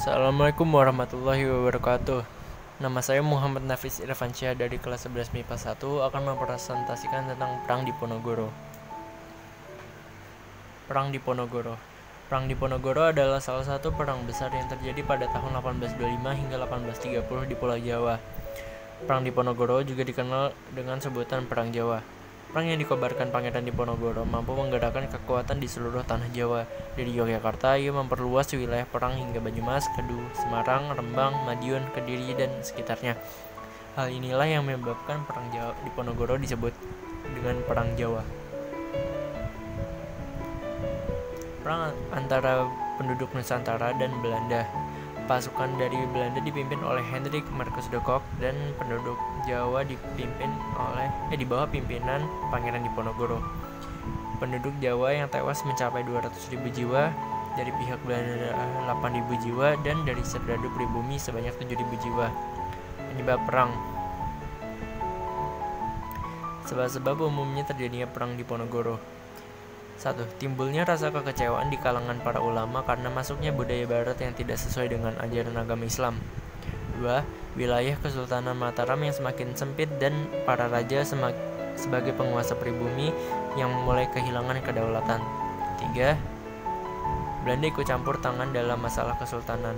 Assalamualaikum warahmatullahi wabarakatuh. Nama saya Muhammad Nafis Irfansyah dari kelas 11 MIPA 1 akan mempresentasikan tentang Perang Diponegoro. Perang Diponegoro. Perang Diponegoro adalah salah satu perang besar yang terjadi pada tahun 1825 hingga 1830 di Pulau Jawa. Perang Diponegoro juga dikenal dengan sebutan Perang Jawa. Perang yang dikobarkan Pangeran Diponegoro mampu menggerakkan kekuatan di seluruh tanah Jawa. Dari Yogyakarta, ia memperluas wilayah perang hingga Banyumas, Kedu, Semarang, Rembang, Madiun, Kediri, dan sekitarnya. Hal inilah yang menyebabkan Perang Diponegoro disebut dengan Perang Jawa. Perang antara penduduk Nusantara dan Belanda. Pasukan dari Belanda dipimpin oleh Hendrik Marcus de Kock dan penduduk Jawa di bawah pimpinan Pangeran Diponegoro. Penduduk Jawa yang tewas mencapai 200.000 jiwa, dari pihak Belanda 8.000 jiwa, dan dari serdadu pribumi sebanyak 7.000 jiwa. Penyebab perang. Sebab-sebab umumnya terjadinya Perang Diponegoro. 1. Timbulnya rasa kekecewaan di kalangan para ulama karena masuknya budaya barat yang tidak sesuai dengan ajaran agama Islam. 2. Wilayah Kesultanan Mataram yang semakin sempit dan para raja sebagai penguasa pribumi yang mulai kehilangan kedaulatan. 3. Belanda ikut campur tangan dalam masalah kesultanan.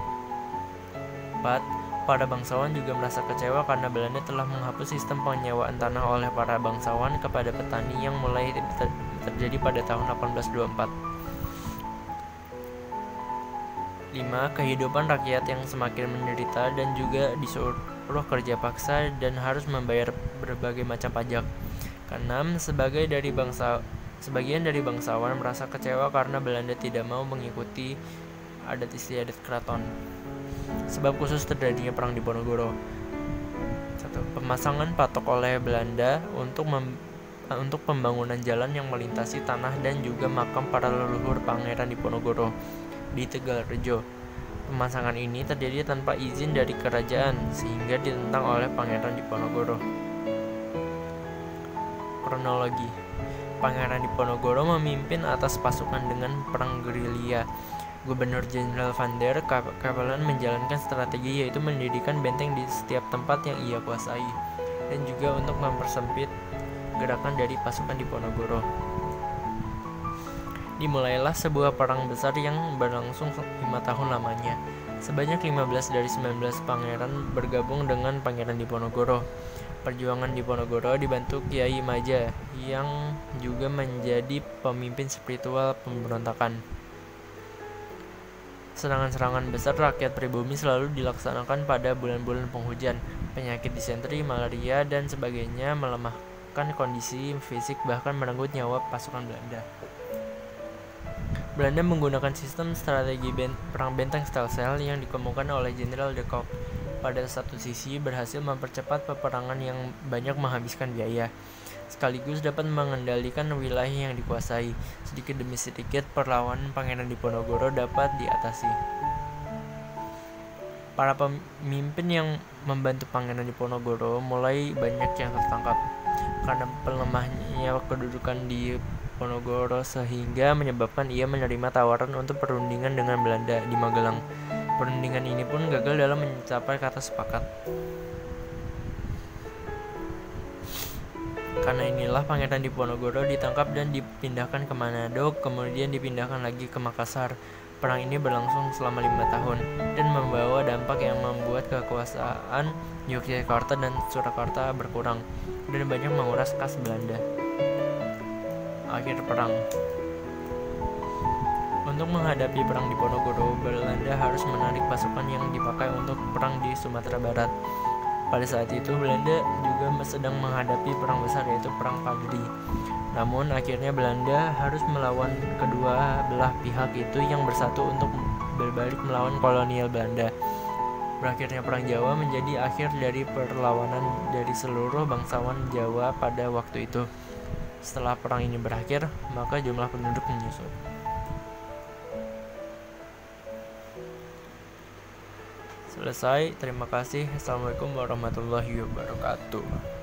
4. Para bangsawan juga merasa kecewa karena Belanda telah menghapus sistem penyewaan tanah oleh para bangsawan kepada petani yang mulai terjadi pada tahun 1824. 5. Kehidupan rakyat yang semakin menderita dan juga disuruh kerja paksa dan harus membayar berbagai macam pajak. 6. Sebagian dari bangsawan merasa kecewa karena Belanda tidak mau mengikuti adat istiadat keraton. Sebab khusus terjadinya Perang Diponegoro. 1. Pemasangan patok oleh Belanda untuk pembangunan jalan yang melintasi tanah dan juga makam para leluhur Pangeran Diponegoro di Tegalrejo. Pemasangan ini terjadi tanpa izin dari kerajaan sehingga ditentang oleh Pangeran Diponegoro. Kronologi. Pangeran Diponegoro memimpin atas pasukan dengan perang gerilya. Gubernur Jenderal Van der Capellen menjalankan strategi yaitu mendirikan benteng di setiap tempat yang ia kuasai dan juga untuk mempersempit gerakan dari pasukan Diponegoro. Dimulailah sebuah perang besar yang berlangsung 5 tahun lamanya. Sebanyak 15 dari 19 pangeran bergabung dengan Pangeran Diponegoro. Perjuangan Diponegoro dibantu Kiai Maja yang juga menjadi pemimpin spiritual pemberontakan. Serangan-serangan besar rakyat pribumi selalu dilaksanakan pada bulan-bulan penghujan. Penyakit disentri, malaria, dan sebagainya melemahkan kondisi fisik bahkan merenggut nyawa pasukan Belanda. Belanda menggunakan sistem strategi perang benteng stelsel yang dikemukakan oleh Jenderal de Kock. Pada satu sisi berhasil mempercepat peperangan yang banyak menghabiskan biaya, sekaligus dapat mengendalikan wilayah yang dikuasai. Sedikit demi sedikit perlawanan Pangeran Diponegoro dapat diatasi. Para pemimpin yang membantu Pangeran Diponegoro mulai banyak yang tertangkap karena pelemahnya kedudukan di Diponegoro sehingga menyebabkan ia menerima tawaran untuk perundingan dengan Belanda di Magelang. Perundingan ini pun gagal dalam mencapai kata sepakat. Karena inilah Pangeran Diponegoro ditangkap dan dipindahkan ke Manado, kemudian dipindahkan lagi ke Makassar. Perang ini berlangsung selama 5 tahun dan membawa dampak yang membuat kekuasaan Yogyakarta dan Surakarta berkurang dan banyak menguras kas Belanda. Akhir perang. Untuk menghadapi Perang Diponegoro, Belanda harus menarik pasukan yang dipakai untuk perang di Sumatera Barat. Pada saat itu Belanda juga sedang menghadapi perang besar yaitu Perang Padri. Namun akhirnya Belanda harus melawan kedua belah pihak itu yang bersatu untuk berbalik melawan kolonial Belanda. Berakhirnya Perang Jawa menjadi akhir dari perlawanan dari seluruh bangsawan Jawa pada waktu itu. Setelah perang ini berakhir, maka jumlah penduduk menyusut. Selesai, terima kasih. Assalamualaikum warahmatullahi wabarakatuh.